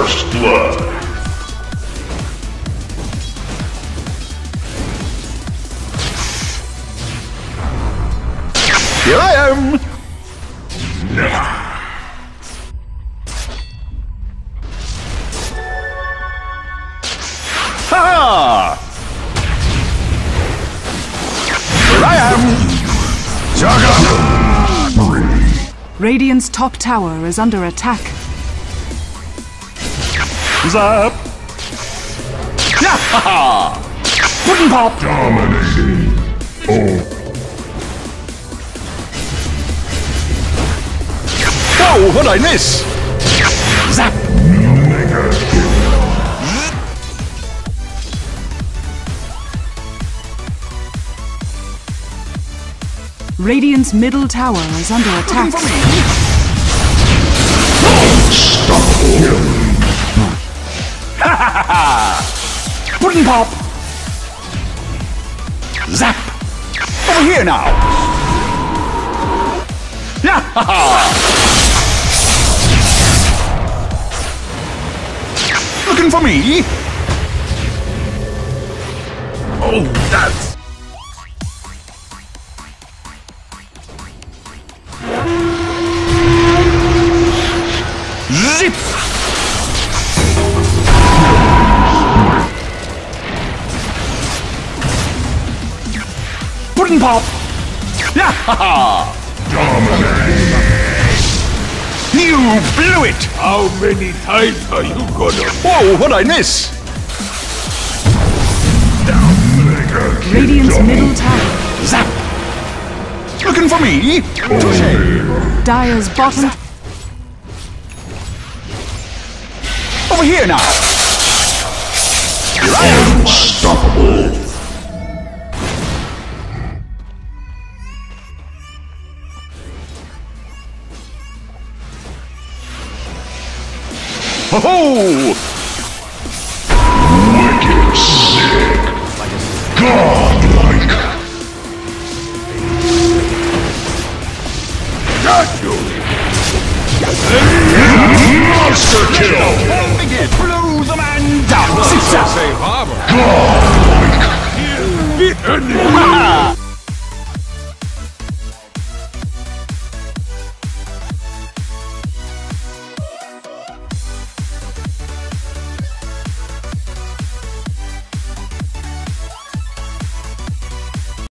First blood. Here I am! Ha! Here I am! Radiant's top tower is under attack. Zap! Ha! Pudding pop! Dominating. Oh. Whoa, what'd I miss? Zap! Mega kill. Radiant's middle tower is under attack. Unstoppable. Ha ha ha! Pudding pop! Zap! Over here now! Ya ha ha! Looking for me? Oh, that's... Zip! Pudding pop! Ya ha ha! Dominating. You blew it! How many times are you gonna... Whoa, what'd I miss? Mega kill. Radiant's middle tower. Zap! Looking for me? Touche! Dire's bottom. Over here now! Here I am! Unstoppable. Ho ho! Wicked sick. Godlike. Got you. Monster kill. Begin! Blow the man down! Zip zap! Godlike. Ha ha!